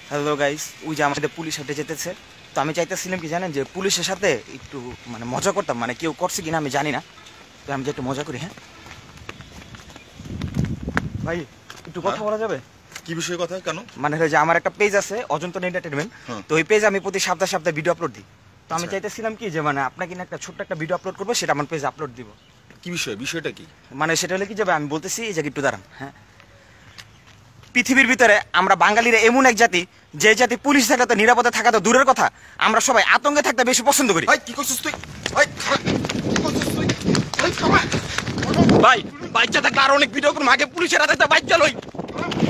Hello guys, ওই যে আমাদের পুলিশ হাঁটে যেতেছে। তো আমি চাইতেছিলাম কি জানেন, যে পুলিশের সাথে একটু মানে মজা করতাম, মানে কেউ করছে কিনা আমি জানি না, তো আমি যে একটু মজা করি। হ্যাঁ ভাই, একটু কথা বলা যাবে? কি বিষয়ে কথা? কেন? মানে যে আমার একটা পেজ আছে অজন্তন এন্টারটেনমেন্ট, তো ওই পেজে আমি প্রতি সপ্তাহে সপ্তাহে ভিডিও আপলোড দিই। তো আমি চাইতেছিলাম কি যে মানে আপনাকে একটা ছোট্ট একটা ভিডিও আপলোড করবো, সেটা আমার পেজে আপলোড দিব। কি বিষয়? বিষয়টা কি? মানে সেটা হলে কি যাবে, আমি বলতেছি এই যে একটু দাঁড়ান। হ্যাঁ, পৃথিবীর ভিতরে আমরা বাঙালিরা এমন এক জাতি, যে জাতি পুলিশ থাকলে তো নিরাপদে থাকা তো দূরের কথা, আমরা সবাই আতঙ্কে থাকতে বেশি পছন্দ করি। কি করছিস তুই? কি করছিস তুই? ভাই বাচ্চা থাকলে আর অনেক ভিডিও করুন, আগে পুলিশের হাতে বাচ্চা লই।